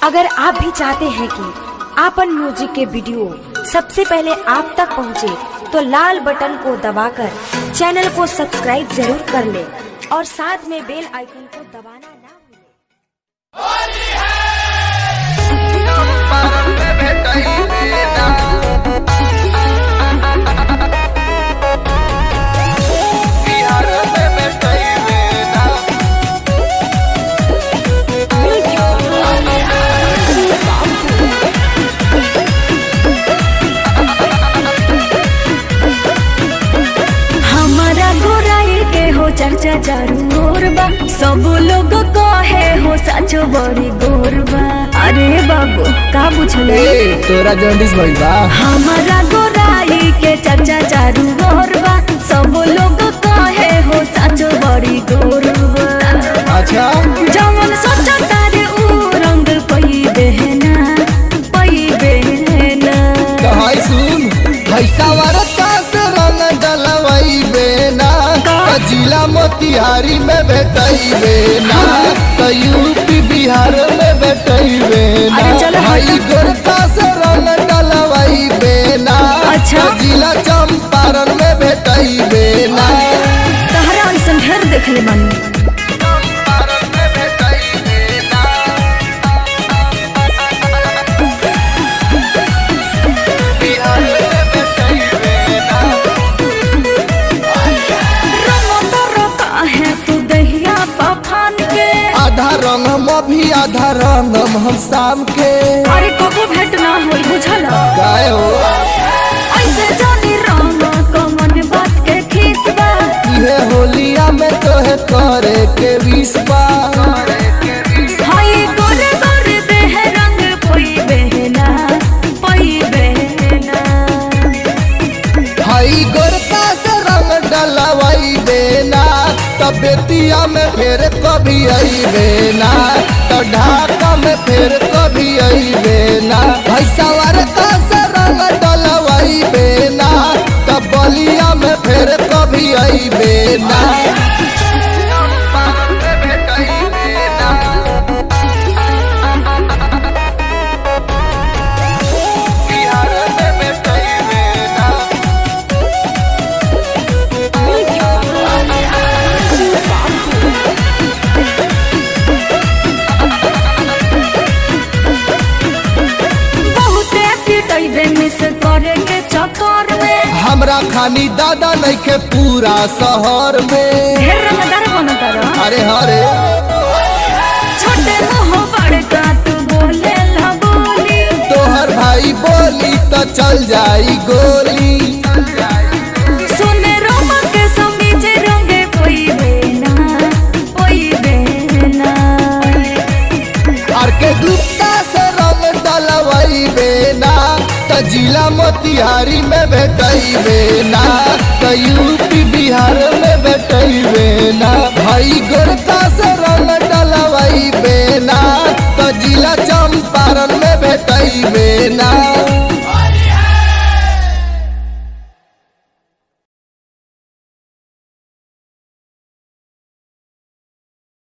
अगर आप भी चाहते हैं कि आपन म्यूजिक के वीडियो सबसे पहले आप तक पहुंचे, तो लाल बटन को दबाकर चैनल को सब्सक्राइब जरूर कर ले और साथ में बेल आइकन को दबाना ना भूलें। चर्चा चारू ओर बा, सब लोग कहे हो सच बड़ी गोर बा। अरे बाबू का बुझले तोरा जॉन्डिस भइल बा। हमारा गोराई के चर्चा चारू ओर बा, सब लोग कहे हो सच बड़ी गोर बा। अच्छा जवन सोचा तारे ऊ रंग पई बहना हाय सुन भैसा वारता से रंग डलवाई बेना, जिला मोतिहारी में भेटई बेना, तो यूपी बिहार में भेटई बेना, भाई गोरखा से रंग डलवाई बेना। अच्छा जिला चंपारण में भेटई बेना। तहरा ऐसा ढेर देखले बानी। आधा रंग भी आधा रंग हम शाम के। अरे कबो भेंट ना होई बुझल गाय हो ऐसे जानी रंग कमन बात के खीस बा। ये होलिया में तो है करे के विष बा। हाय गोरे गोरे देह रंग पई बहना हाय गोरका से रंग डलवाई देना, तब बेतिया में फिर कभी आई बेना, तो ढाका में फिर कभी आई बेना। भैसा वारका से रंग डलवाई बेना, तब बलिया में फिर कभी आई बेना। हमरा खानी दादा नहीं के पूरा शहर में। अरे हरे छोटे मुँह बड़का तू बोले ला बोली, तोहर भाई बोली तो चल जाई गोली। सुने रोमा के समीजे रंगे कोई बेना आर के गुप्ता से रंग डलवाई बेना, तो जिला मोतिहारी में भेटई बेना, तो यूपी बिहार में भेटई बेना। भाई गोरखा से रंग डलवाई बेना, तो जिला